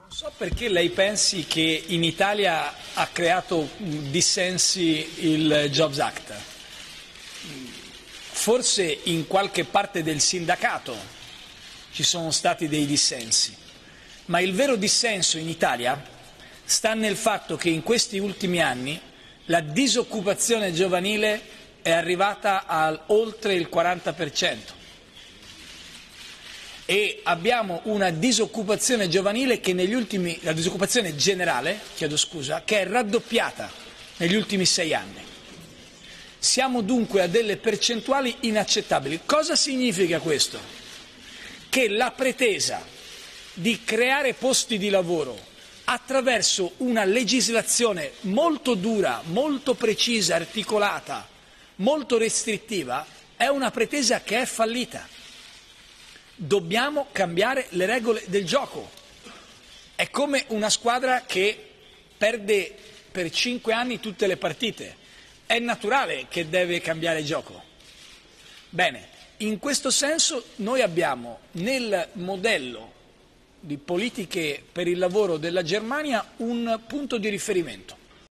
Non so perché lei pensi che in Italia ha creato dissensi il Jobs Act. Forse in qualche parte del sindacato ci sono stati dei dissensi, ma il vero dissenso in Italia sta nel fatto che in questi ultimi anni la disoccupazione giovanile è arrivata a oltre il 40%. E abbiamo una disoccupazione giovanile che la disoccupazione generale, che è raddoppiata negli ultimi 6 anni. Siamo dunque a delle percentuali inaccettabili. Cosa significa questo? Che la pretesa di creare posti di lavoro attraverso una legislazione molto dura, molto precisa, articolata, molto restrittiva, è una pretesa che è fallita. Dobbiamo cambiare le regole del gioco. È come una squadra che perde per 5 anni tutte le partite. È naturale che deve cambiare gioco. Bene, in questo senso noi abbiamo nel modello di politiche per il lavoro della Germania un punto di riferimento.